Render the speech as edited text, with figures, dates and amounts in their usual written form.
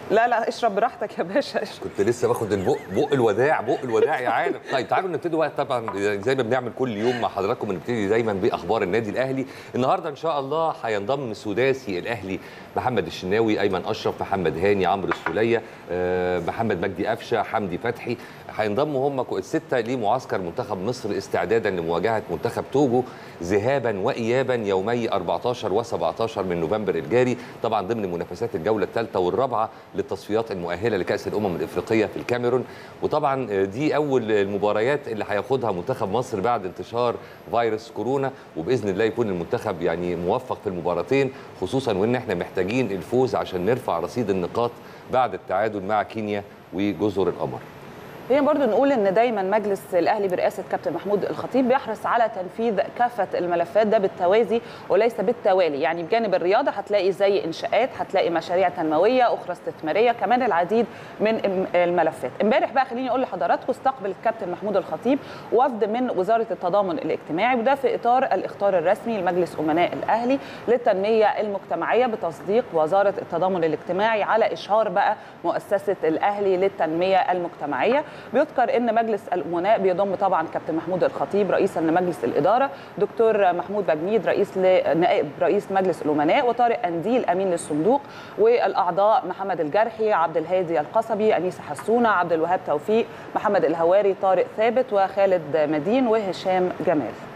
لا لا اشرب براحتك يا باشا، اشرب. كنت لسه باخد بق الوداع، بق الوداع يا عالم. طيب تعالوا نبتدي بقى، طبعا زي ما بنعمل كل يوم مع حضراتكم بنبتدي دايما باخبار النادي الاهلي. النهارده ان شاء الله هينضم سداسي الاهلي محمد الشناوي، ايمن اشرف، محمد هاني، عمرو السوليه، محمد مجدي قفشه، حمدي فتحي. هينضموا هم السته لمعسكر منتخب مصر استعدادا لمواجهه منتخب توجو ذهابا وايابا يومي 14 و17 من نوفمبر الجاري، طبعا ضمن منافسات الجوله الثالثه والرابعه للتصفيات المؤهله لكاس الامم الافريقيه في الكاميرون. وطبعا دي اول المباريات اللي هياخدها منتخب مصر بعد انتشار فيروس كورونا، وباذن الله يكون المنتخب يعني موفق في المباراتين، خصوصا وان احنا محتاجين الفوز عشان نرفع رصيد النقاط بعد التعادل مع كينيا وجزر القمر. هي برضو نقول ان دايما مجلس الاهلي برئاسه كابتن محمود الخطيب بيحرص على تنفيذ كافه الملفات ده بالتوازي وليس بالتوالي، يعني بجانب الرياضه هتلاقي زي انشاءات، هتلاقي مشاريع تنمويه اخرى استثماريه، كمان العديد من الملفات. امبارح بقى خليني اقول لحضراتكم استقبل الكابتن محمود الخطيب وفد من وزاره التضامن الاجتماعي، وده في اطار الاخطار الرسمي لمجلس امناء الاهلي للتنميه المجتمعيه بتصديق وزاره التضامن الاجتماعي على اشهار بقى مؤسسه الاهلي للتنميه المجتمعيه. بيذكر ان مجلس الامناء بيضم طبعا كابتن محمود الخطيب رئيسا لمجلس الاداره، دكتور محمود بجنيد نائب رئيس مجلس الامناء، وطارق انديل امين للصندوق، والاعضاء محمد الجرحي، عبد الهادي القصبي، انيسه حسونه، عبد الوهاب توفيق، محمد الهواري، طارق ثابت، وخالد مدين، وهشام جمال.